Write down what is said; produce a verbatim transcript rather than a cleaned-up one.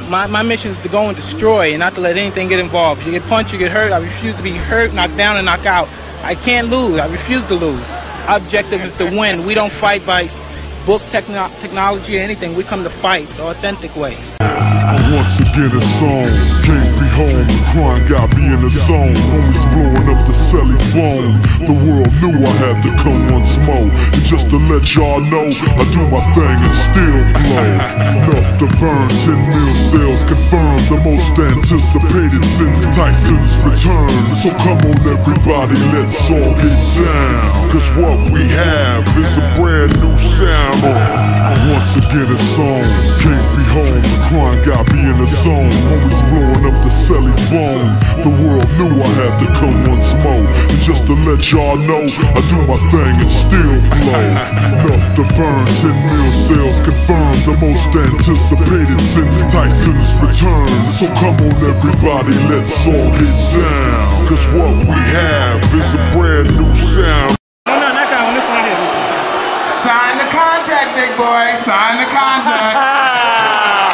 My, my mission is to go and destroy and not to let anything get involved. If you get punched, you get hurt. I refuse to be hurt, knocked down, and knocked out. I can't lose. I refuse to lose. Our objective is to win. We don't fight by book techno technology or anything. We come to fight the authentic way. Once again it's on, can't be home, the crime got me in the zone. Homies blowing up the celly phone. The world knew I had to come once more. And just to let y'all know, I do my thing and still blow. Enough to burn, ten mil sales confirmed. The most anticipated since Tyson's return. So come on everybody, let's all get down. Cause what we have is a brand new sound. Once again it's on, can't be home, the crime got me in the zone. Homies blowing up the celly phone. The world knew I had to come once more. And just to let y'all know, I do my thing and still blow. Enough to burn, ten mil sales confirmed. The most anticipated since Tyson's return. So come on everybody, let's all get down. Cause what we have is a brand new sound. Sign the contract, big boy. Sign the contract.